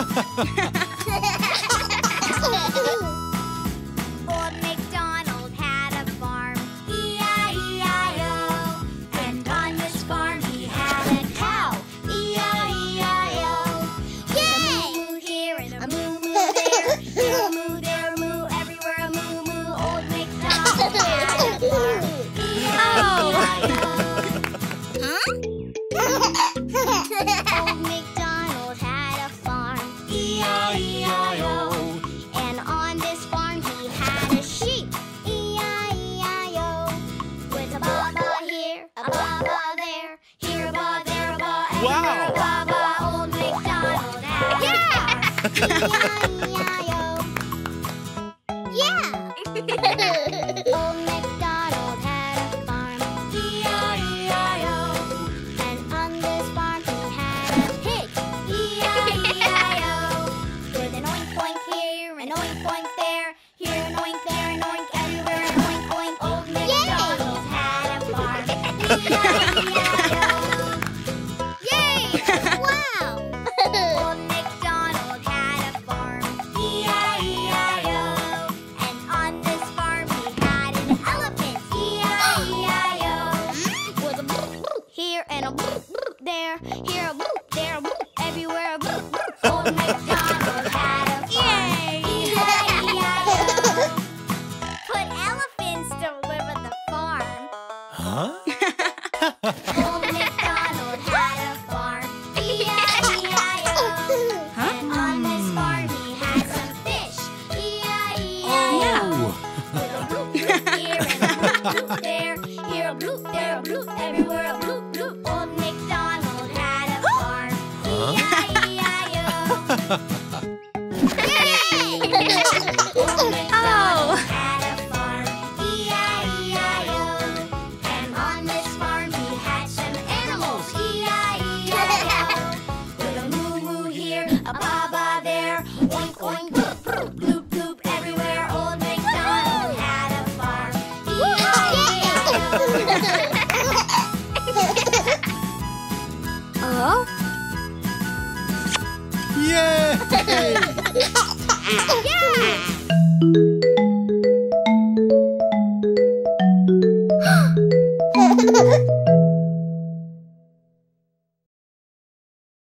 Old MacDonald had a farm, E-I-E-I-O. And on this farm he had a cow, E-I-E-I-O. Yay! A moo here and a moo there. Here a moo, there a moo, everywhere a moo moo. Old MacDonald had a farm, E-I-E-I-O. Old MacDonald had a farm, E-I-E-I-O. And on this farm he had a sheep, E-I-E-I-O. With a ba-ba here, a ba-ba there, here a ba, there a ba, everywhere a ba-ba. Old MacDonald had a farm, E-I-E-I-O. Yeah! Old MacDonald had a farm, E-I-E-I-O. And on this farm he had a pig, E-I-E-I-O. With an oink oink here, an oink oink there, here an oink, there an oink, everywhere an oink oink. Old MacDonald had a farm, E-I-E-I-O. Yay! Wow! Old MacDonald had a farm, E-I-E-I-O. And on this farm he had an elephant, E-I-E-I-O. With a bloop bloop here and a bloop bloop there, here a bloop, there a bloop, everywhere a bloop bloop. Old MacDonald had a farm, E-I-E-I-O. Put elephants to live at the farm. Huh? Old MacDonald had a farm, E-I-E-I-O. And on this farm he had some fish, E-I-E-I-O. With a bloop bloop here and a bloop bloop there, here a bloop, there a bloop, everywhere a bloop bloop. Old MacDonald had a farm, E-I-E-I-O. Yay! Old MacDonald had a farm, E-I-E-I-O. And on this farm he had some animals, E-I-E-I-O. With a moo moo here, a ba